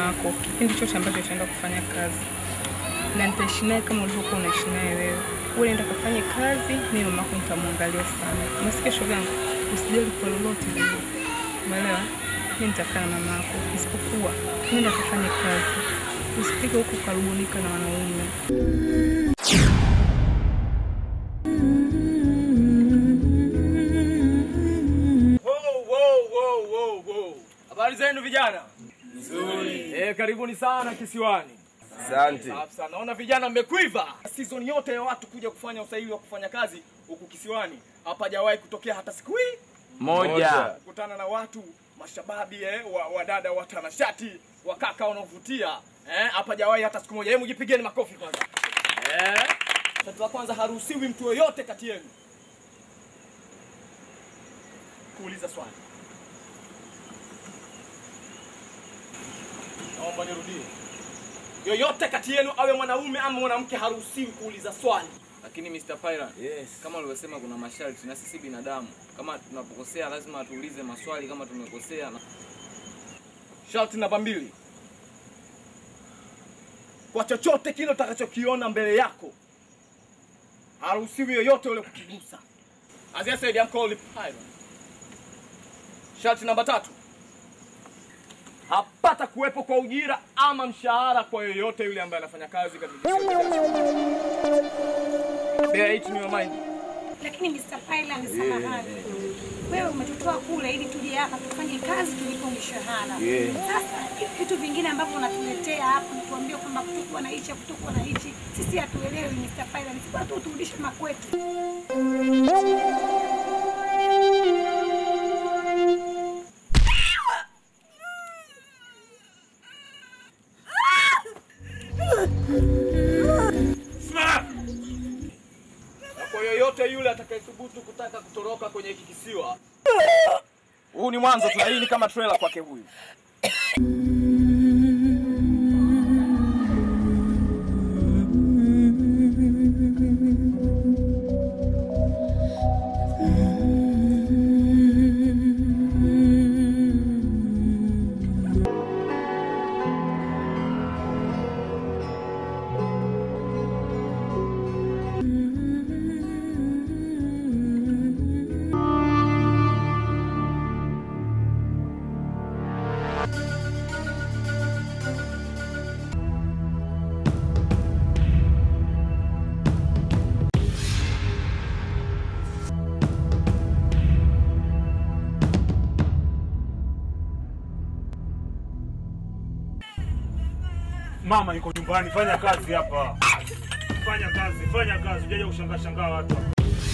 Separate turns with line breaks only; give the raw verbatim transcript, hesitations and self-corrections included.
yako kipindi chote ambacho utaenda kufanya kazi. Na nitaishi naye kama ulivyokuwa unaishi naye wewe. Wewe nenda kufanye kazi, mimi mama yako nitamwangalia sana. Unasikia shoga yangu? Usijali kwa lolote lile. Umeelewa? Mimi nitakaa na mama yako. Isipokuwa nenda kufanye kazi. Usifike huko karubunika na wanaume.
Habari zenu vijana? Nzuri. Eh, karibuni sana kisiwani.
Asante.
Sasa naona vijana mmekuiva. Season yote ya watu kuja kufanya usaili wa kufanya kazi huku kisiwani hapajawahi kutokea hata siku hii
moja.
Kukutana na watu mashababi eh, wa, wa dada watanashati, wakaka wanaovutia eh, hapajawahi hata siku moja. Hebu jipigeni makofi kwanza. Eh, sasa la kwanza haruhusiwi mtu yoyote kati yenu kuuliza swali. Naomba nirudie. Yoyote kati yenu awe mwanaume ama mwanamke haruhusiwi kuuliza swali.
Lakini mister Pyra,
yes,
kama ulivyosema kuna masharti na sisi binadamu. Kama tunapokosea lazima tuulize maswali kama tumekosea.
Sharti namba mbili. Kwa chochote kile utakachokiona mbele yako, haruhusiwi yoyote ule kukigusa. As I said, I'm called Pyra. Sharti namba tatu. Hapata kuwepo kwa ujira ama mshahara kwa yoyote yule ambaye anafanya kazi katika bear it in your mind.
Lakini mister Pyra ni samahani. Wewe umetotoa kule ili tuje hapa tufanye kazi tulipo mshahara. Sasa vitu vingine ambavyo unatuletea hapa mtuambie kwamba kutokuwa na hichi kutokuwa na hichi, sisi hatuelewi mister Pyra. Ni kwa tu turudishe makwetu.
Kwa yoyote yule atakayethubutu kutaka kutoroka kwenye hiki kisiwa, huu ni mwanzo tu, hii ni kama trailer kwake huyu.
Mama yuko nyumbani, fanya kazi hapa. Fanya kazi, fanya kazi, ujaje kushangaa shangaa watu.